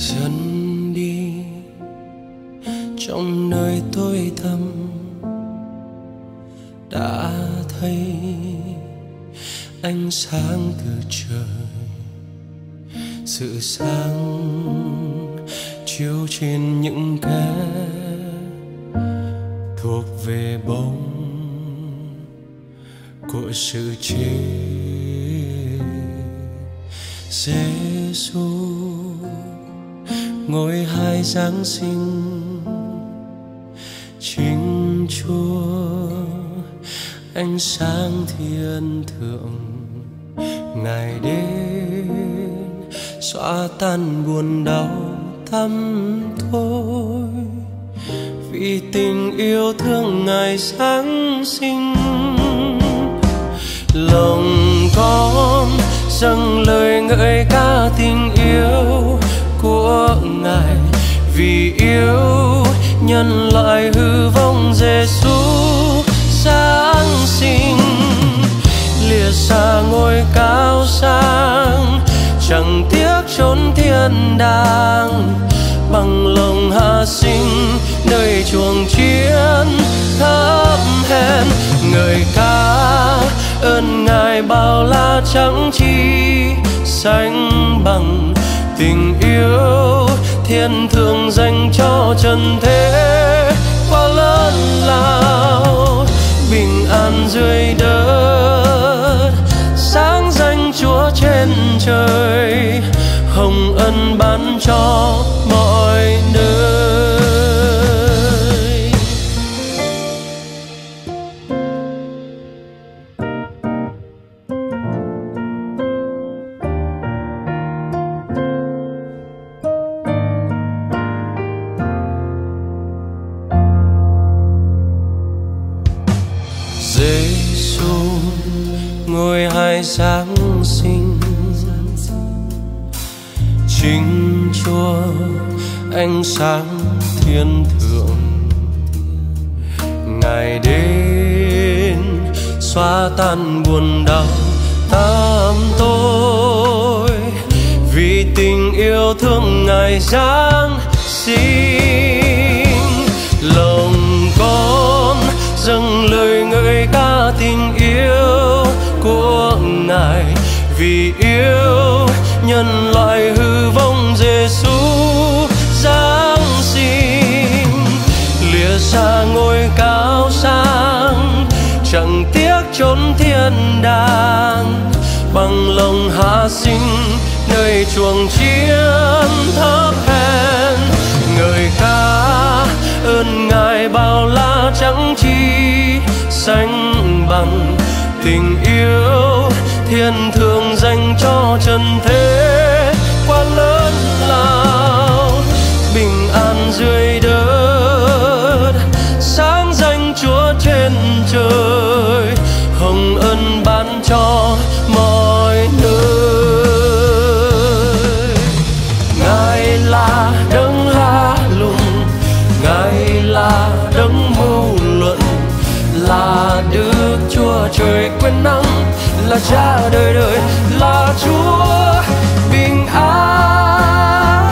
dần đi trong nơi tối tăm, đã thấy ánh sáng từ trời, sự sáng chiếu trên những kẻ thuộc về bóng của sự chết. Giêsu ngôi hai Giáng sinh, chính Chúa ánh sáng thiên thượng, Ngài đến xóa tan buồn đau tăm tối. Vì tình yêu thương Ngài Giáng sinh, lòng con dâng lời ngợi ca tình yêu của Ngài. Vì yêu nhân loại hư vong, Giêsu Giáng sinh lìa xa ngôi cao sang, chẳng tiếc chốn thiên đàng, bằng lòng hạ sinh nơi chuồng chiến thấp hèn. Ngợi ca ơn Ngài bao la chẳng chi sánh bằng, tình yêu thiên thượng dành cho trần thế quá lớn lao. Bình an dưới đất, sáng danh Chúa trên trời, hồng ân ban cho mọi nơi. Giêsu ngôi hai Giáng sinh, chính Chúa ánh sáng thiên thượng, Ngài đến xóa tan buồn đau tăm tối. Vì tình yêu thương Ngài Giáng sinh, lòng con dâng lời ngợi ca tình yêu của Ngài. Vì yêu nhân loại hư vong, Giêsu Giáng sinh lìa xa ngôi cao sang, chẳng tiếc chốn thiên đàng, bằng lòng hạ sinh nơi chuồng chiến thấp hèn. Ngợi ca ơn Ngài bao la chẳng chi sánh bằng, tình yêu thiên thượng dành cho trần thế quá lớn lao. Bình an dưới đất, sáng danh Chúa trên trời, hồng ân ban cho mọi nơi. Ngài là đấng la lùng, Ngài là đấng mưu luận, là Đức Chúa trời quyền năng, là Cha đời đời, là Chúa bình an.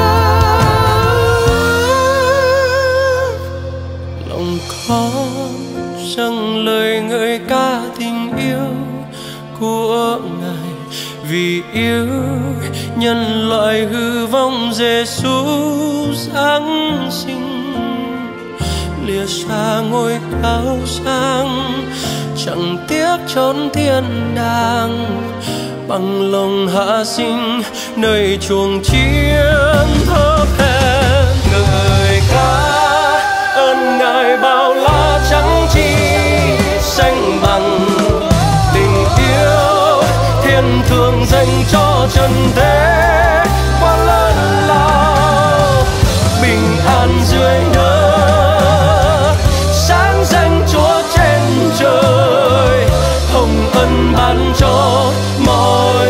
Lòng con dâng lời ngợi ca tình yêu của Ngài. Vì yêu nhân loại hư vong, Giêsu Giáng sinh lìa xa ngôi cao sang, chẳng tiếc chốn thiên đàng, bằng lòng hạ sinh nơi chuồng chiến thấp hèn. Ngợi ca ơn Ngài bao la chẳng chi sánh bằng, tình yêu thiên thượng dành cho trần thế quá lớn lao. Bình an dưới đất, sáng danh Chúa trên trời, hồng ân ban cho mọi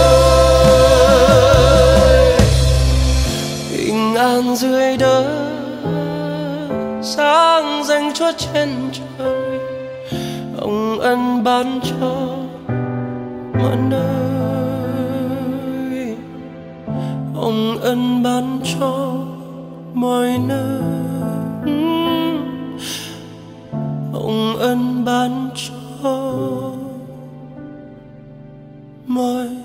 nơi. Bình an dưới đất, sáng danh Chúa trên trời, hồng ân ban cho mọi nơi. Hồng ân ân ban cho mọi nơi. Ông ân ban cho mọi